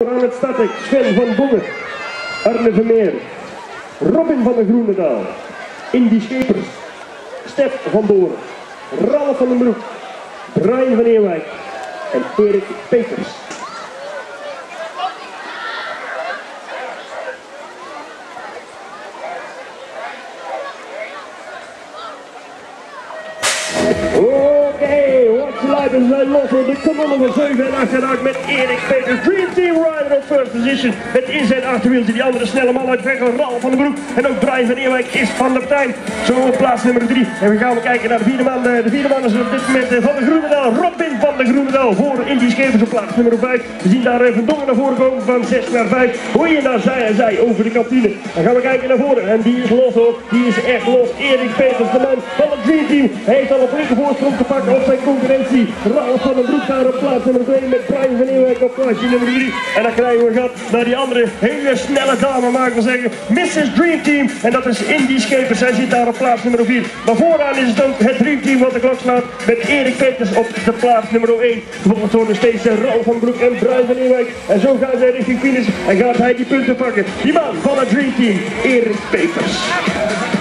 Aan het starten Sven van Dongen, Arne Vermeer, Robin van der Groenendaal, Indy Schepers, Stef van Doren, Ralf van den Broek, Brian van Eerwijk en Erik Peters. Leiders zijn los op de kolonne van 7 en 8 en 8 met Erik Peters. Dream Team Rider op first position. Met in zijn achterwieltje die andere snelle man uit Veghel, Ralf van den Broek. En ook Brian van Eerwijk is van de partij. Zo op plaats nummer 3. En we gaan kijken naar de vierde man. De vierde man is op dit moment van de Groenendaal. Robin van de Groenendaal voor Indy Schepers op plaats nummer 5. We zien daar Van Dongen naar voren komen van 6 naar 5. Hoor je naar zij en zij over de kantine. Dan gaan we kijken naar voren. En die is los hoor. Die is echt los. Erik Peters, de man van het Dream Team. Hij heeft al een flinke voorsprong te pakken op zijn concurrentie. Ralf van den Broek daar op plaats nummer 2 met Brian van Eerwijk op plaatsje nummer 3. En dan krijgen we gat naar die andere hele snelle dame, mag ik wel zeggen, Mrs. Dream Team. En dat is Indy Schepers, zij zit daar op plaats nummer 4. Maar vooraan is het ook het Dream Team wat de klok slaat met Erik Peters op de plaats nummer 1. Volgens zo nog steeds Ralf van den Broek en Brian van Eerwijk. En zo gaan zij richting finish en gaat hij die punten pakken. Die man van het Dream Team, Erik Peters.